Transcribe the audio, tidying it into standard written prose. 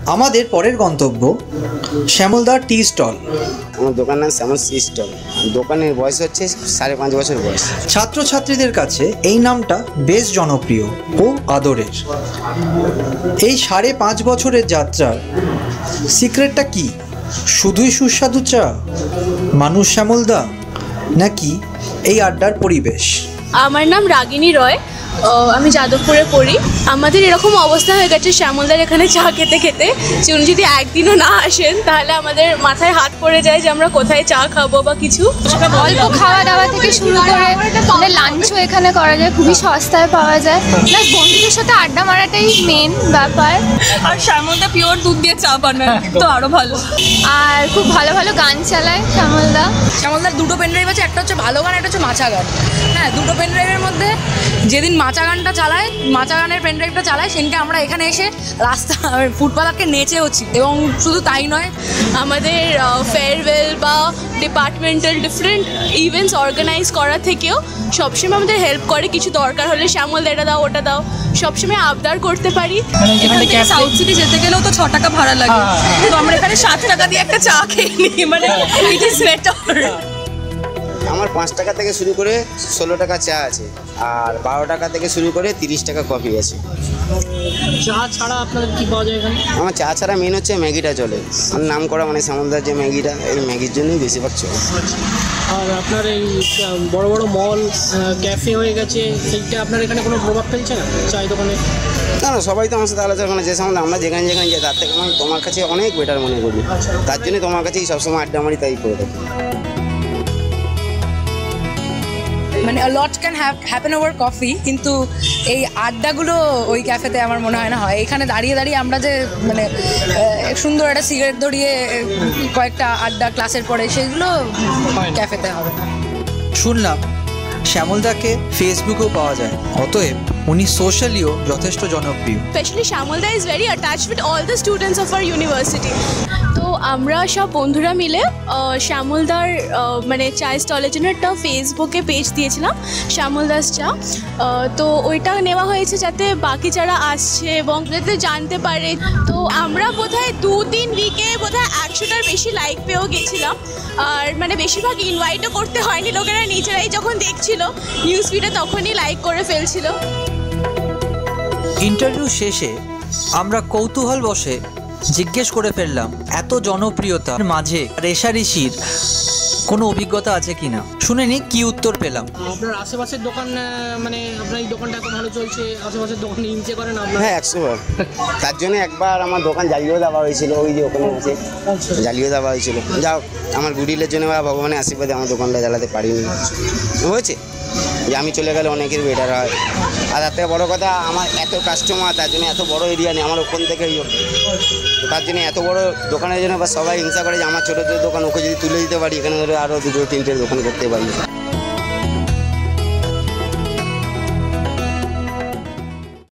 আমাদের পরের গন্তব্য শ্যামলদার টি স্টল। আমার দোকান নাম শ্যামল টি স্টল। দোকানের বয়স হচ্ছে 5.5 বছর বয়স। ছাত্রছাত্রীদের কাছে এই নামটা বেশ জনপ্রিয় ও আদরের। এই 5.5 বছরের যাত্রার সিক্রেটটা কি? শুধুই সুস্বাদু চা, মানুষ শ্যামলদা, নাকি এই আড্ডার পরিবেশ? আমার নাম রাগিনী রয়, আমি যাদবপুরে পড়ি। আমাদের এরকম অবস্থা হয়ে গেছে শ্যামলদার এখানে চা খেতে খেতে যে উনি যদি একদিনও না আসেন তাহলে আমাদের মাথায় হাত পড়ে যায় যে আমরা কোথায় চা খাবো বা কিছু। অল্প খাওয়া দাওয়া থেকে শুরু করে আমাদের লাঞ্চও এখানে করা যায়, খুবই সস্তায় পাওয়া যায়। প্লাস বন্ধুদের সাথে আড্ডা মারাটাই মেন ব্যাপার। আর শ্যামলদা পিওর দুধ দিয়ে চা বানায়, তো আরও ভালো। আর খুব ভালো ভালো গান চালায় শ্যামলদা। শ্যামলদার দুটো পেন ড্রাইভ আছে, একটা হচ্ছে ভালো গান, একটা হচ্ছে মাচা গান। হ্যাঁ, দুটো পেন ড্রাইভের মধ্যে যেদিন মাচা গানটা চালায়, মাচা গানের পেন ড্রাইভটা চালায়, সেদিনকে আমরা এখানে এসে রাস্তা ফুটপাথকে নেচেওছি। এবং শুধু তাই নয়, আমাদের ফেয়ারওয়েল বা ডিপার্টমেন্টাল ডিফারেন্ট ইভেন্টস অর্গানাইজ করা থেকেও সবসময় আমাদের হেল্প করে। কিছু দরকার হলে শ্যামলদা এটা দাও ওটা দাও, সবসময় আবদার করতে পারি। এখানে সাউথ সিটি যেতে গেলেও তো 6 টাকা ভাড়া লাগে, তো আমরা এখানে 7 টাকা দিয়ে একটা চা খেয়ে নিই, মানে ইট ইজ বেটার। আমার 5 টাকা থেকে শুরু করে 16 টাকা চা আছে, আর 12 টাকা থেকে শুরু করে 30 টাকা কফি আছে। চা ছাড়া আপনাদের কি পাওয়া যায় এখানে? আমার চা ছাড়া মেন হচ্ছে ম্যাগিটা চলে। আমার নাম করা মানে শ্যামলদার যে ম্যাগিটা, এই ম্যাগির জন্যই বেশিরভাগ চলে। আর আপনার এই বড় বড় মল ক্যাফে হয়ে গেছে, সেইটা আপনার এখানে কোনো প্রভাব ফেলছে না চায়ের দোকানে? না না, সবাই তো আমার সাথে আলোচনা করে, যে সম্বন্ধে আমরা যেখানে যেখানে যাই তার থেকে আমি তোমার কাছে অনেক বেটার মনে করি। তার জন্য তোমার কাছেই সবসময় আড্ডা মারি, তাই করে থাকি। মানে a lot can happen over coffee, কিন্তু এই আড্ডাগুলো ওই ক্যাফেতে আমার মনে হয় না হয়। এখানে দাঁড়িয়ে দাঁড়িয়ে আমরা যে মানে সুন্দর একটা সিগারেট ধরিয়ে কয়েকটা আড্ডা ক্লাসের পরে, সেগুলো ক্যাফেতে হবে না। শুনলাম শ্যামলদাকে ফেসবুকেও পাওয়া যায়, অতএব উনি সোশ্যালিও যথেষ্ট জনপ্রিয়। স্পেশালি শ্যামলদা is very attached with all the students of our university. তো আমরা সব বন্ধুরা মিলে শ্যামলদার মানে চায়ের স্টলের জন্য একটা ফেসবুকে পেজ দিয়েছিলাম, শ্যামলদাস চা। তো ওইটা নেওয়া হয়েছে যাতে বাকি যারা আসছে এবং যাতে জানতে পারে। তো আমরা বোধহয় 2-3 উইকে বোধহয় 100টার বেশি লাইক পেয়েও গেছিলাম। আর মানে বেশিরভাগ ইনভাইটও করতে হয়নি, লোকেরা নিজেরাই যখন দেখছিল নিউজ ফিডে তখনই লাইক করে ফেলছিল। ইন্টারভিউ শেষে আমরা কৌতূহল বসে জিজ্ঞেস করে ফেললাম, এত জনপ্রিয়তার মাঝে রেশারেশির কোনো অভিজ্ঞতা আছে কিনা। শুনে নি কি উত্তর পেলাম। আপনার আশেপাশের দোকান, মানে আপনার এই দোকানটা এত ভালো চলছে, আশেপাশের দোকান ইনচে করেন আপনার? হ্যাঁ, 100বার। তার জন্য একবার আমার দোকান জ্বালিয়েও দেওয়া হয়েছিল, ওই যে ওখানে আছে জ্বালিয়েও দেওয়া হয়েছিল। যাও, আমার গুডিলের জন্য বা ভগবানের আশীর্বাদে আমার দোকানটা জ্বালাতে পারিনি, হয়েছে যে আমি চলে গেলে অনেকের বেটার হয়। আর তার থেকে বড়ো কথা, আমার এত কাস্টমার, তার জন্য এত বড় এরিয়া নেই, আমার ওখান থেকেই তার জন্য এত বড় দোকানের জন্য বা সবাই হিংসা করে যে আমার ছোটো ছোটো দোকান, ওকে যদি তুলে দিতে পারি এখানে ধরে আরও 2-3টে দোকান করতে পারি।